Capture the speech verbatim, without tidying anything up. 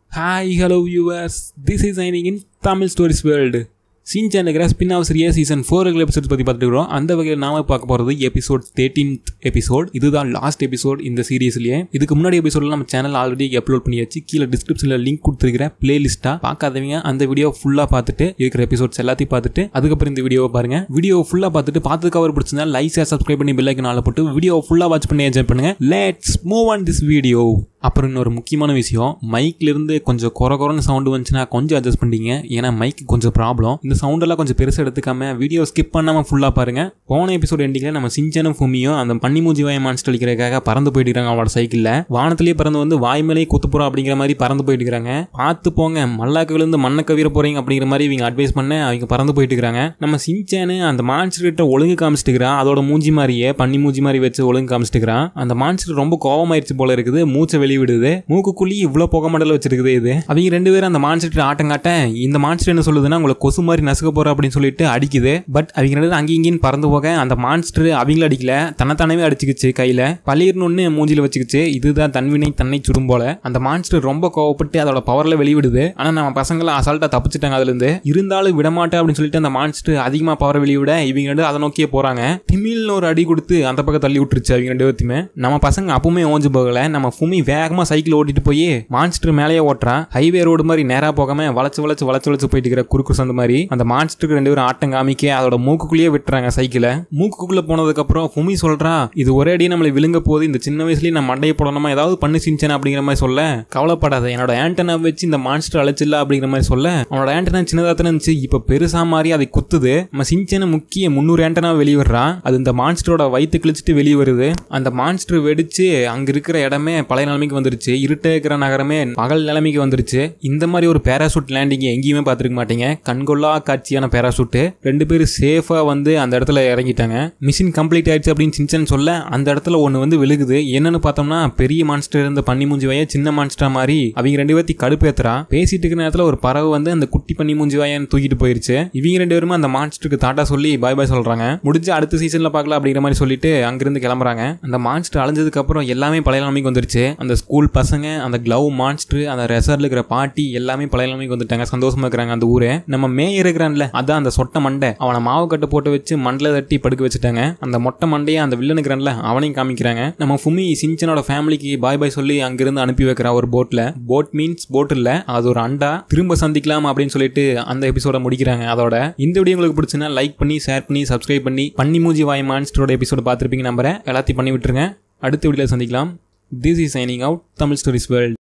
Hi, hello viewers. This is signing in Tamil Stories World. Shinchan spin off series season four episodes பற்றி பார்த்துட்டு அந்த வகையில் நாம பார்க்க போகிறது எபிசோட் தேர்ட்டீன்த் எபிசோட். இதுதான் லாஸ்ட் எபிசோட் இந்த சீரீஸ்லேயே. இதுக்கு முன்னாடி எபிசோடில் நம்ம சேனல் ஆல்ரெடி அப்லோட் பண்ணியாச்சு. கீழே டிஸ்கிரிப்ஷனில் லிங்க் கொடுத்துருக்கிற பிளேலிஸ்ட்டாக பார்க்காதவங்க அந்த வீடியோ ஃபுல்லாக பார்த்துட்டு இருக்கிற எபிசோட்ஸ் எல்லாத்தையும் பார்த்துட்டு அதுக்கப்புறம் இந்த வீடியோவை பாருங்க. வீடியோ ஃபுல்லாக பார்த்துட்டு பார்த்து கவர் பிடிச்சிருந்தா லைக் ஷேர் சப்ஸ்கிரைப் பண்ணி பெல் ஐகான் ஆல போட்டு வீடியோ ஃபுல்லாக வாட்ச் பண்ணி என்ஜாய் பண்ணுங்க. Let's move on this video. அப்புறம் இன்னொரு முக்கியமான விஷயம், மைக்லேருந்து கொஞ்சம் குறை குறைன்னு சவுண்டு வந்துச்சுன்னா கொஞ்சம் அட்ஜஸ்ட் பண்ணிங்க. ஏன்னா மைக் கொஞ்சம் ப்ராப்ளம். இந்த சவுண்டெல்லாம் கொஞ்சம் பெருசாக எடுத்துக்காம வீடியோ ஸ்கிப் பண்ணாமல் ஃபுல்லாக பாருங்க. போன எபிசோட் எண்டிங்கில் நம்ம சிஞ்சனும் ஃபுமியும் அந்த பன்னி மூஞ்சி வாயை மான்ஸ்டர் அடிக்கிறதுக்காக பறந்து போயிட்டு இருக்காங்க. அவனோட சைக்கிளில் வானத்திலேயே பறந்து வந்து வாய் மேலேயே குத்துப்புறோம் அப்படிங்கிற மாதிரி பறந்து போயிட்டு இருக்காங்க. பார்த்து போங்க, மல்லாக்கு விழுந்து மண்ணை கவிர போறீங்க அப்படிங்கிற மாதிரி இவங்க அட்வைஸ் பண்ண அவங்க பறந்து போயிட்டு இருக்காங்க. நம்ம சிஞ்சனு அந்த மான்ஸ்டர் கிட்ட ஒழுங்கு காமிச்சிட்டுக்கிறான். அதோட மூஞ்சி மாதிரியே பன்னி மூஞ்சி மாதிரி வச்சு ஒழுங்கு காமிச்சிட்டுக்கிறான். அந்த மான்ஸ்டர் ரொம்ப கோவமாயிருச்சு போல இருக்குது. மூச்சை வெளிவிடுது. மூக்குக்குள்ளி இவ்வளவு புகை மண்டல வச்சிருக்குது. இது அவங்க ரெண்டு பேரும் அந்த மான்ஸ்டர் ஆட்டம் காட்ட இந்த மான்ஸ்டர் என்ன சொல்லுதுன்னா உங்களை கொசு மாதிரி நசுக்க போற அப்படின்னு சொல்லிட்டு அடிக்குது. பட் அவங்க ரெண்டு அங்கே இங்கேயும் பறந்து போக அந்த மான்ஸ்டர் அவங்கள அடிக்கல, தன்னைத்தானவே அடிச்சுக்கிச்சு. கையில பளிர்னு மூஞ்சில வச்சுக்கிச்சு. இதுதான் தன்வினை தன்னை சுடும் போல. அந்த மான்ஸ்டர் ரொம்ப கோவப்பட்டு அதோட பவர்ல வெளிவிடுது. ஆனா நம்ம பசங்களை அசால்ட்டா தப்பிச்சுட்டாங்க அதுல இருந்து. இருந்தாலும் விடமாட்டேன் அப்படின்னு சொல்லிட்டு அந்த மான்ஸ்டர் அதிகமா பவர் வெளிவிட இவங்க ரெண்டு அதை நோக்கியே போறாங்க. திமில்னு ஒரு அடி கொடுத்து அந்த பக்கம் தள்ளி விட்டுருச்சு அவங்க ரெண்டு பேர்த்துமே. நம்ம பசங்க அப்பவுமே ஓஞ்சு போகல. நம்ம ஃபுமி வேகமா சைக்கிள் ஓட்டிட்டு போய் மான்ஸ்டர் மேலேயே ஓட்டுறான். ஹைவே ரோடு மாதிரி நேரா போகாம வளைச்சு வளைச்சு வளைச்சு வளைச்சு போயிட்டு இருக்கிற குறுக்கு சந்து மாதிரி அந்த மான்ஸ்டருக்கு ரெண்டு பேரும் ஆட்டம் காமிக்க அதோட மூக்குக்குள்ளேயே விட்டுறாங்க சைக்கிளை. மூக்குக்குள்ள போனதுக்கு அப்புறம் ஃபுமி சொல்றா, இது ஒரே அடி நம்மளை விழுங்க போது, இந்த சின்ன வயசுலயே நான் மண்டையை போடணுமா, ஏதாவது பண்ணு சிஞ்சன அப்படிங்கிற மாதிரி சொல்ல, கவலைப்படாத என்னோட ஆண்டனா வச்சு இந்த மான்ஸ்டர் அழைச்சில்ல அப்படிங்கிற மாதிரி சொல்ல, அவனோட ஆண்டனா சின்னதா தான் இருந்துச்சு, இப்ப பெருசா மாறி அதை குத்துது. நம்ம சிஞ்சன முக்கிய முன்னூறு ஆண்டனா வெளிவர்றான். அது இந்த மான்ஸ்டரோட வயிற்று கிழிச்சிட்டு வெளியே வருது. அந்த மான்ஸ்டர் வெடிச்சு அங்க இருக்கிற இடமே பழைய நிலைமைக்கு வந்துருச்சு. இருட்டே இருக்கிற நகரமே பகல் நிலைமைக்கு வந்துருச்சு. இந்த மாதிரி ஒரு பேராசூட் லேண்டிங் எங்கேயுமே பார்த்துருக்க மாட்டீங்க. கண்கொள்ளா காட்சியான பேராசூட். ரெண்டு பேரும் சேஃபா வந்து அந்த இடத்துல இறங்கிட்டாங்க. மிஷின் கம்ப்ளீட் ஆயிடுச்சு அப்படின்னு சின்சன் சொல்ல அந்த இடத்துல ஒன்று வந்து விழுகுது. என்னன்னு பார்த்தோம்னா பெரிய மான்ஸ்டர் இருந்த பன்னி மூஞ்சி வாயை சின்ன மான்ஸ்டர் மாதிரி அவங்க ரெண்டு பேர்த்தி கடுப்பேத்துறா. பேசிட்டு இருக்கிற நேரத்தில் ஒரு பறவை வந்து அந்த குட்டி பன்னி மூஞ்சி வாயன்னு தூக்கிட்டு போயிருச்சு. இவங்க ரெண்டு பேருமே அந்த மான்ஸ்டருக்கு தாட்டா சொல்லி பாய் பாய் சொல்றாங்க. முடிஞ்சு அடுத்த சீசன்ல பார்க்கலாம் அப்படிங்கிற மாதிரி சொல்லிட்டு அங்கிருந்து கிளம்புறாங்க. அந்த மான்ஸ்டர் அழிஞ்சதுக்கு அப்புறம் எல்லாமே பழைய நிலைமைக்கு வந்துருச்சு. அந்த ஸ்கூல் பசங்க, அந்த கிளவ் மான்ஸ்டர், அந்த ரெசார்ட்ல இருக்கிற பாட்டி எல்லாமே பழைய நிலைமைக்கு வந்துட்டாங்க. சந்தோஷமா இருக்கிறாங்க அந்த ஊரே. நம்ம மே இருக்கிறான்ல, அதான் அந்த சொட்ட மண்டை, அவனை மாவு கட்டு போட்டு வச்சு மண்டல தட்டி படுக்க வச்சுட்டாங்க. அந்த மொட்டை மண்டையை அந்த வில்லன் இருக்கிறான்ல அவனையும் காமிக்கிறாங்க. நம்ம ஃபுமி சிஞ்சனோட ஃபேமிலிக்கு பாய் பாய் சொல்லி அங்கிருந்து அனுப்பி வைக்கிறா ஒரு போட்ல. போட் மீன்ஸ் போட் இல்ல, அது ஒரு அண்டா. திரும்ப சந்திக்கலாம் அப்படின்னு சொல்லிட்டு அந்த எபிசோட முடிக்கிறாங்க. அதோட இந்த வீடியோ உங்களுக்கு பிடிச்சுன்னா லைக் பண்ணி ஷேர் பண்ணி சப்ஸ்கிரைப் பண்ணி பன்னி மூஞ்சி வாய் மான்ஸ்டரோட எபிசோட பார்த்துருப்பீங்க நம்புறேன். எல்லாத்தையும் பண்ணி விட்டுருங்க. அடுத்த வீடியோல சந்திக்கலாம். This is signing out Tamil Stories World.